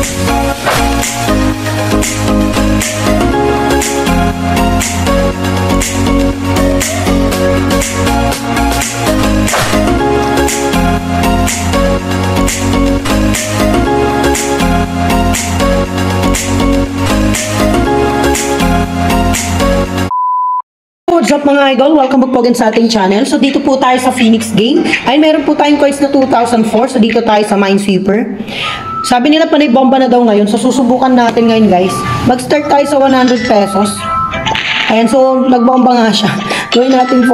What's up mga idol? Welcome back po again sa ating channel. So dito po tayo sa Phoenix game. Ay meron po tayong coins na 2004. So dito tayo sa Minesweeper. Sabi nila panay bomba na daw ngayon. So susubukan natin ngayon guys. Mag-start tayo sa 100 pesos. Ayan, so nagbomba nga siya. Gawin natin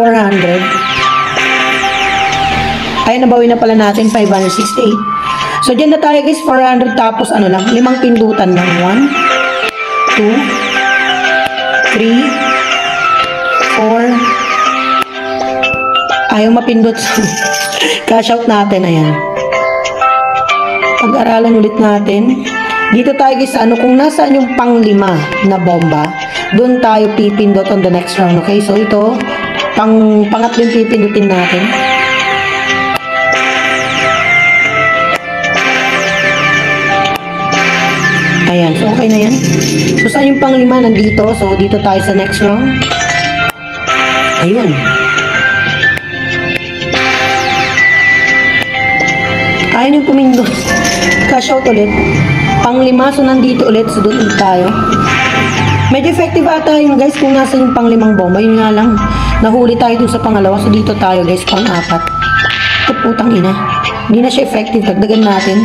400. Ayan, nabawi na pala natin 568. So dyan na tayo guys, 400 tapos ano lang, 5 pindutan lang. 1, 2, 3, 4. Ayaw mapindot. Cash out natin. Ayan. Pag-aralan ulit natin. Dito tayo guys, ano, kung nasaan yung pang-5 na bomba, doon tayo pipindot on the next round. Okay, so ito, pangatlo yung pipindutin natin. Ayan, so okay na yan. So saan yung pang-5 nandito? So dito tayo sa next round. Ayun. Ayun yung pumindot. Cash out ulit. Pang-5, so nandito ulit. So doon ulit tayo. Medyo effective ata yun guys kung nasa yung pang-5 bomba. Yun nga lang. Nahuli tayo dun sa pangalawa. So dito tayo guys, pang-4. Ito putang ina. Hindi na siya effective. Dagdagan natin.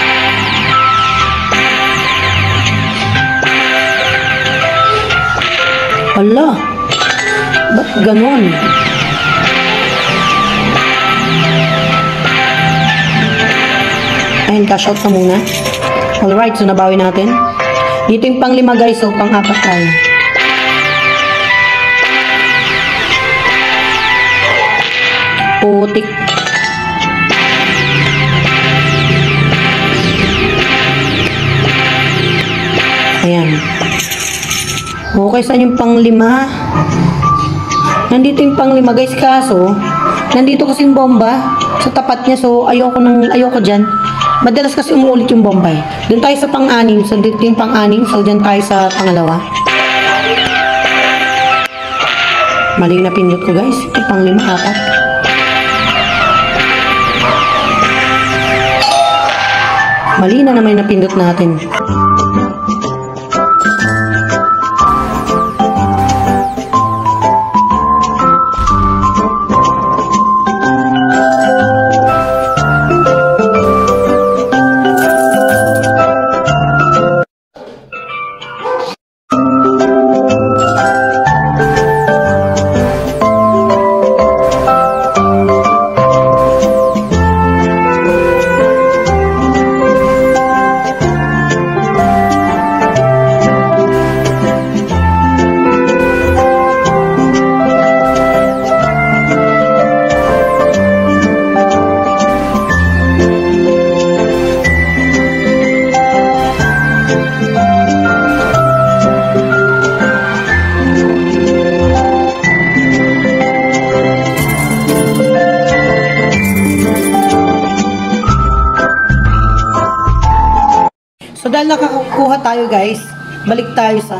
Hala. Ba't ganon? Ayan, cash out na muna. Alright, so nabawi natin. Dito yung pang-5 guys, so pang-4 tayo. Putik. Ayan. Okay, saan yung pang-5? Nandito yung pang-5 guys, kaso nandito kasi yung bomba sa tapat niya, so ayoko dyan. Madalas kasi umuulit yung bomba eh. Doon tayo sa pang-6, so dito yung pang-6, so dyan tayo sa pangalawa. Mali na pindot ko guys, ito pang-5, 4. Mali na naman yung napindot natin. So dahil nakakuha tayo guys, balik tayo sa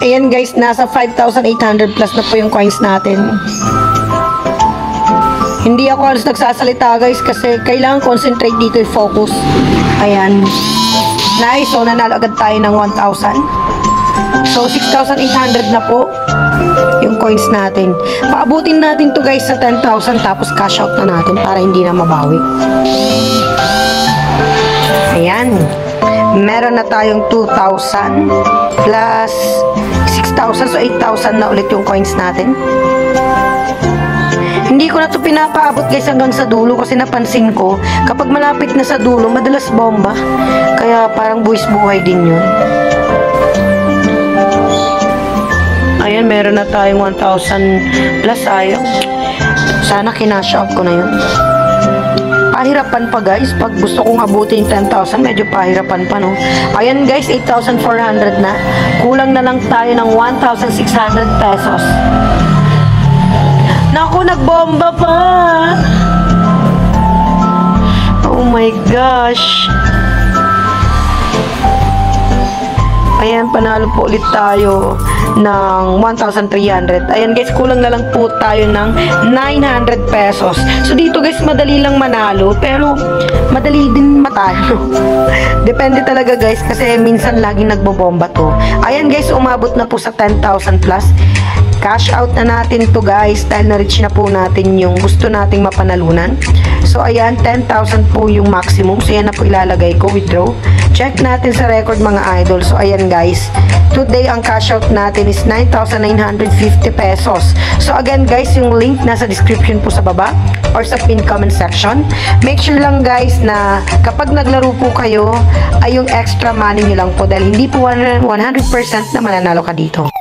Ayan guys, nasa 5,800 plus na po yung coins natin. Hindi ako halos nagsasalita guys kasi kailangan concentrate dito, i-focus. Ayan. Nice. So, nanalo agad tayo ng 1,000. So, 6,800 na po yung coins natin. Paabutin natin to guys sa 10,000 tapos cash out na natin para hindi na mabawi. Ayan. Meron na tayong 2,000 plus 6,000. So, 8,000 na ulit yung coins natin. Hindi ko na to pinapaabot guys hanggang sa dulo kasi napansin ko kapag malapit na sa dulo madalas bomba, kaya parang buwis buhay din yun. Ayan, meron na tayong 1,000 plus. Sayang, sana kinash out ko na yun. Pahirapan pa guys, pag gusto kong abutin 10,000 medyo pahirapan pa, no? Ayan guys, 8,400 na, kulang na lang tayo ng 1,600 pesos. Naku, nagbomba pa! Oh my gosh! Ayan, panalo po ulit tayo ng 1,300. Ayan guys, kulang na lang po tayo ng 900 pesos. So dito guys, madali lang manalo, pero madali din matalo. Depende talaga guys, kasi minsan laging nagbobomba to. Ayan guys, umabot na po sa 10,000 plus. Cash out na natin to guys dahil na-reach na po natin yung gusto nating mapanalunan. So ayan, 10,000 po yung maximum. So yan na po ilalagay ko, withdraw. Check natin sa record mga idol. So ayan guys, today ang cash out natin is 9,950 pesos. So again guys, yung link nasa description po sa baba or sa pin comment section. Make sure lang guys na kapag naglaro po kayo ay yung extra money nyo lang po dahil hindi po 100% na mananalo ka dito.